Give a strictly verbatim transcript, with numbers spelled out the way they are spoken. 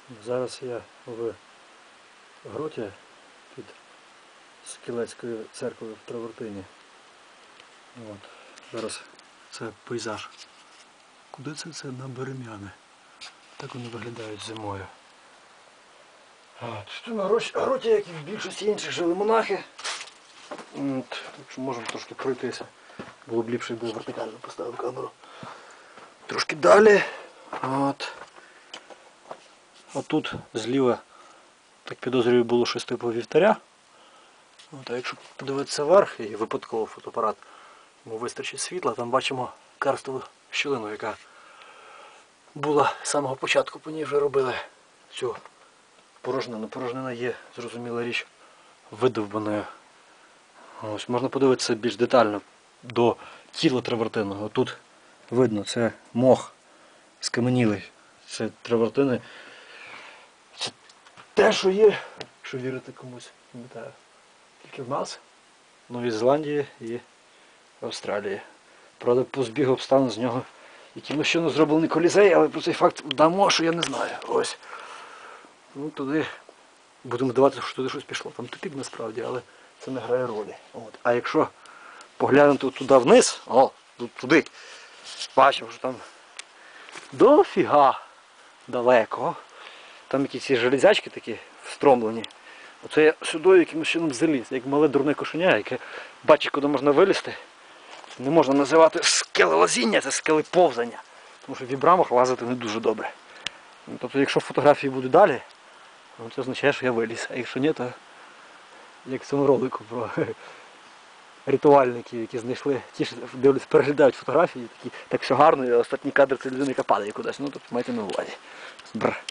Зараз я в гроті під Скілецькою церквою в Травертині. От. Зараз це пейзаж. Куди це? Це на Берем'яни. Так вони виглядають зимою. Тут на гроті, як і в більшості інших, жили монахи. От. Тут можемо трошки пройтися. Було б ліпше, якби я вертикально поставив камеру. Трошки далі. От. А тут зліва, так підозрюю, було щось типу вівтаря. От, а якщо подивитися вверх і випадково фотоапарат, йому вистачить світла, там бачимо карстову щілину, яка була з самого початку, по ній вже робили цю порожнину. Порожнина є, зрозуміла річ, видовбаною. Ось, можна подивитися більш детально до тіла травертинного. Тут видно, це мох скаменілий. Це травертини. Це те, що є, якщо вірити комусь, пам'ятаю. Тільки в нас, Новій Зеландії і Австралії. Правда, по збігу обставин з нього якимось чином зроблений колізей, але про цей факт дамо, що я не знаю. Ось. Ну, туди будемо здаватися, що туди щось пішло. Там тупік насправді, але це не грає ролі. От. А якщо поглянути туди вниз, о, туди, бачимо, що там дофіга далеко. Там якісь ці железячки такі встромлені. Оце я сюди якимось чином заліз, як мале дурне кошеня, яке бачить, куди можна вилізти. Це не можна називати скелелазіння, це скелеповзання. Тому що в вібрамах лазити не дуже добре. Тобто, якщо фотографії будуть далі, це означає, що я виліз. А якщо ні, то як в цьому ролику про рятувальників, які знайшли, ті, що дивляться, переглядають фотографії, такі, так все гарно, і останній кадр це людина, яка падає кудись. Ну, тобто, майте на увазі. Бррр.